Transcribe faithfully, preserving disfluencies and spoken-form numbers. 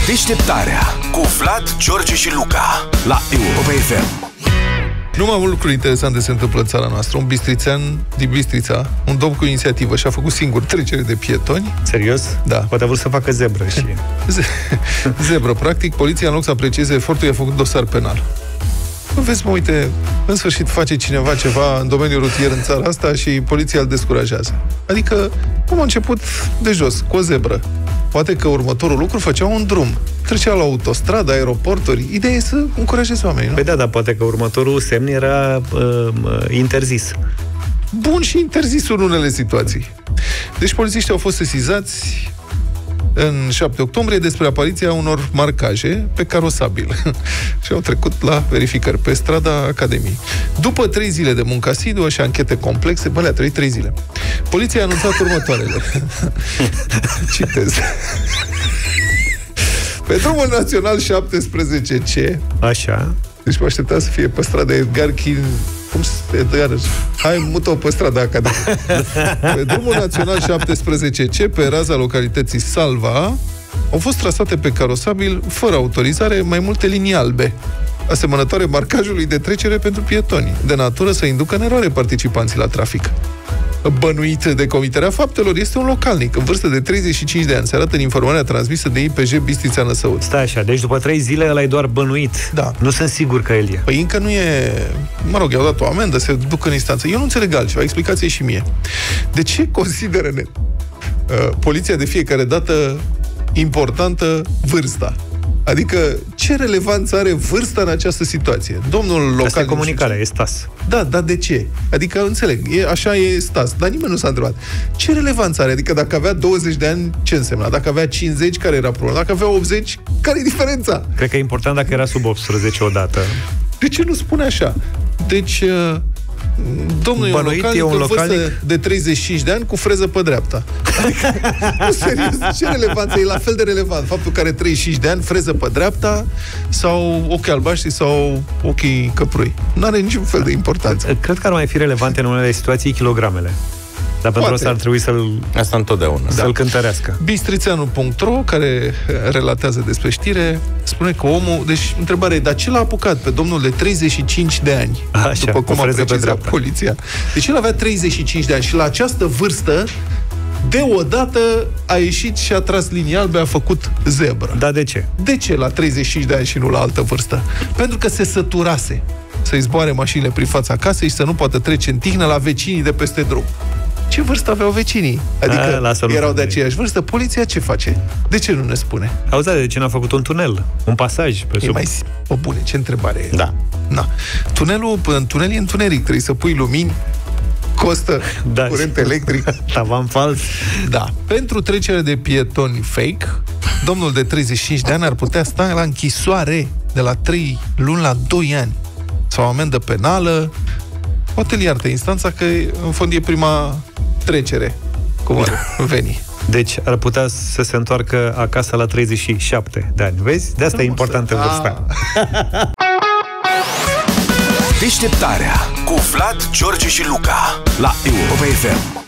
Deșteptarea cu Vlad, George și Luca la Europa F M. Numai mult lucruri interesante se întâmplă în țara noastră. Un bistrițean din Bistrița, un domn cu inițiativă, și-a făcut singur trecere de pietoni. Serios? Da. Poate a vrut să facă zebră și... Zebră. Practic, poliția, în loc să aprecieze efortul, i-a făcut dosar penal. Vezi, mă, uite, în sfârșit face cineva ceva în domeniul rutier în țara asta și poliția îl descurajează. Adică, cum a început de jos, cu o zebră. Poate că următorul lucru făcea un drum. Trecea la autostradă, aeroporturi. Ideea e să încurajezi oamenii, nu? Păi da, dar poate că următorul semn era uh, interzis. Bun, și interzis în unele situații. Deci polițiștii au fost sesizați în șapte octombrie despre apariția unor marcaje pe carosabil și au trecut la verificări pe strada Academiei. După trei zile de muncă asiduă și anchete complexe, bă, le-a trăit trei zile, poliția a anunțat următoarele. Citez. Pe drumul național șaptesprezece C, așa, deci mă aștepta să fie pe strada Edgar Chin. Cum se dă? Hai, mută-o pe strada Academiei. Pe drumul național șaptesprezece C, pe raza localității Salva, au fost trasate pe carosabil, fără autorizare, mai multe linii albe, asemănătoare marcajului de trecere pentru pietoni, de natură să inducă în eroare participanții la trafic. Bănuit de comiterea faptelor este un localnic în vârstă de treizeci și cinci de ani. Se arată în informarea transmisă de I P J Bistrița Năsăud. Stai așa, deci după trei zile ăla e doar bănuit. Da. Nu sunt sigur că el e. Păi încă nu e... Mă rog, i-au dat o amendă, se duc în instanță. Eu nu înțeleg altceva, explicație și mie. De ce consideră ne... uh, poliția de fiecare dată importantă vârsta? Adică, ce relevanță are vârsta în această situație? Domnul local... Asta e comunicarea, e Stas. Da, dar de ce? Adică, înțeleg, e, așa e Stas, dar nimeni nu s-a întrebat. Ce relevanță are? Adică dacă avea douăzeci de ani, ce însemna? Dacă avea cincizeci, care era problema? Dacă avea optzeci, care e diferența? Cred că e important dacă era sub optsprezece odată. De ce nu spune așa? Deci... Domnul Bănuit e un localnic, e un localnic de treizeci și cinci de ani cu freză pe dreapta. Adică, nu, serios, ce relevanță? E la fel de relevant faptul că are treizeci și cinci de ani, freză pe dreapta, sau ochi albaștri, sau ochii căprui. Nu are niciun fel de importanță. Cred că ar mai fi relevante în unele situații kilogramele. Dar pentru asta ar trebui să-l... Asta întotdeauna. Să-l cântărească. Bistrițeanu punct ro, care relatează despre știre, spune că omul... Deci, întrebarea e, dar ce l-a apucat pe domnul de treizeci și cinci de ani? Așa, după cum a precizat poliția. Deci el avea treizeci și cinci de ani și la această vârstă, deodată a ieșit și a tras linii albe, a făcut zebră. Da, de ce? De ce la treizeci și cinci de ani și nu la altă vârstă? Pentru că se săturase să-i zboare mașinile prin fața casei și să nu poată trece în tihnă la vecinii de peste drum. Ce vârstă aveau vecinii? Adică a, erau de aceeași vârstă. Poliția ce face? De ce nu ne spune? Auzi, de ce n-a făcut un tunel? Un pasaj pe sub... E mai... O, bune, ce întrebare e? Da. Na. Tunelul, în tunel e întuneric. Trebuie să pui lumini, costă, da, curent electric. Tavan fals. Da. Pentru trecerea de pietoni fake, domnul de treizeci și cinci de ani ar putea sta la închisoare de la trei luni la doi ani. Sau amendă penală. Poate îl iartă instanța că, în fond, e prima trecere, cum ar veni. Deci ar putea să se întoarcă acasă la treizeci și șapte de ani. Vezi? De asta e importantă vârsta. Deșteptarea cu Vlad, George și Luca la Europa F M.